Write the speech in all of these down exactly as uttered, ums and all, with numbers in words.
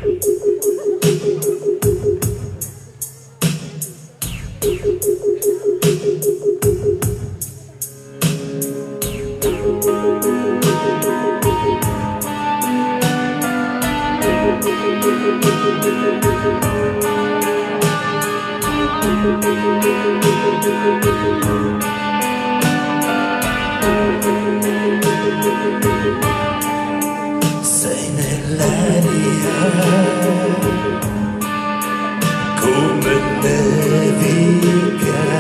Sei nell'aria come nevica,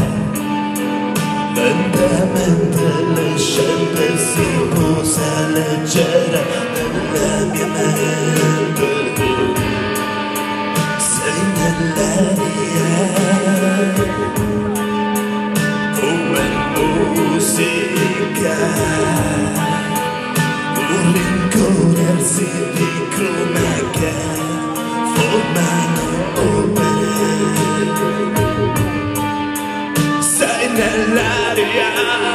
lentamente le scende si posa leggera nella mia mente. Sei nell'aria come musica, un rincorrersi di cronache formano opere. Sei nell'aria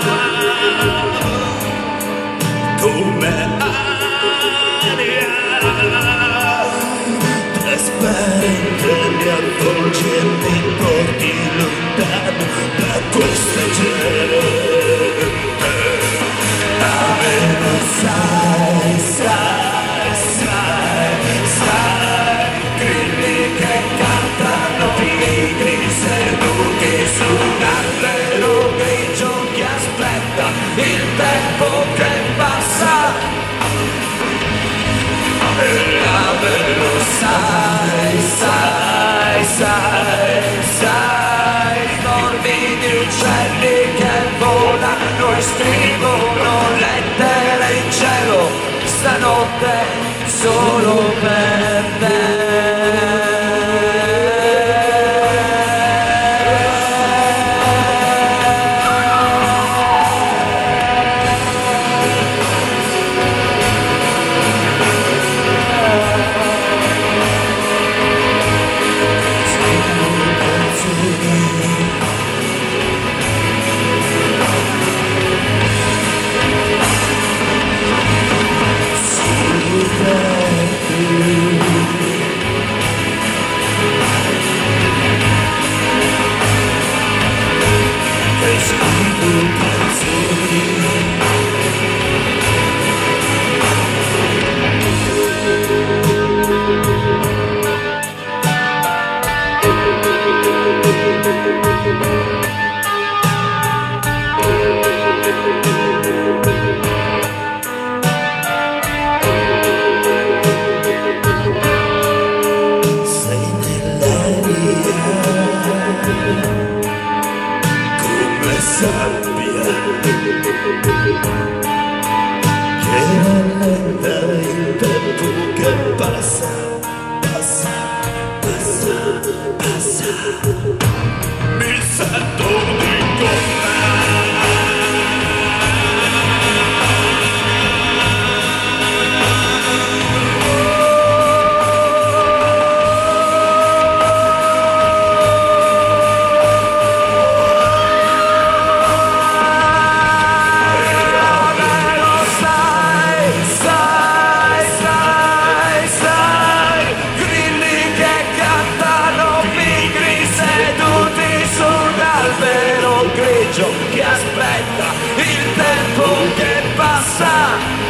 come aria trasparente, mi avvolgi e mi porti lontano da questa gente. Almeno sai, sai, sai, sai, grilli che cantano pigri seduti su un albero grigio che aspetta il tempo che passa. Almeno sai, sai, sai, sai, morbidi uccelli che volano e scrivono lettere in cielo stanotte solo per te. Sabbia che rallenta il tempo che passa, passa, passa, passa. Mi sento di che aspetta il tempo che passa.